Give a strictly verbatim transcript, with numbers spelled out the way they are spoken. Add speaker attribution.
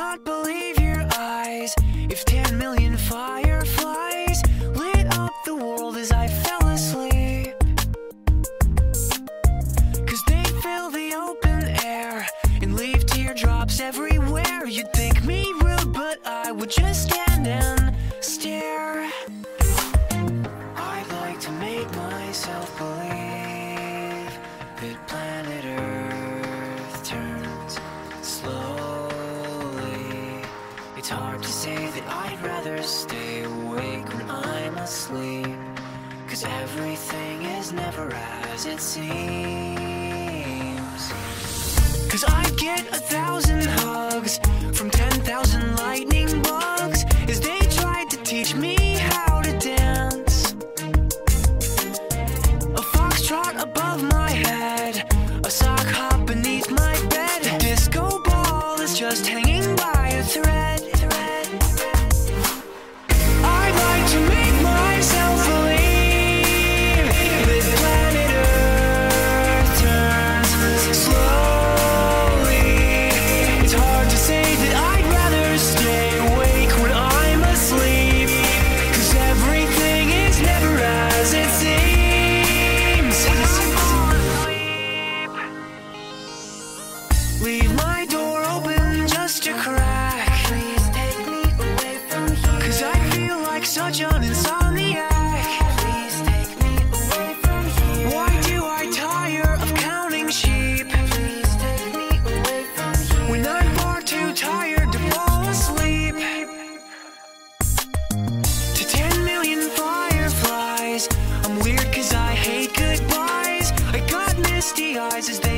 Speaker 1: not believe your eyes. If ten million fireflies lit up the world as I fell asleep, 'cause they fill the open air and leave teardrops everywhere. You'd think me rude, but I would just stand and stare. I'd like to make myself believe that planet Earth turns slowly. It's hard to say that I'd rather stay awake when I'm asleep, 'cause everything is never as it seems. 'Cause I get a thousand hugs from ten thousand lightning bugs as they tried to teach me how to dance. A foxtrot above my head, a sock hop beneath my bed, a disco ball is just hanging by a thread. I'd like to make myself believe that planet Earth turns slowly. It's hard to say that I'd rather stay awake when I'm asleep, 'cause everything is never as it seems. Leave my door open just a crack. Please take me away from here, 'cause I feel like such an insomniac. Please take me away from here. Why do I tire of counting sheep? Please take me away from here, when I'm far too tired to fall asleep. To ten million fireflies, I'm weird 'cause I hate goodbyes. I got misty eyes as they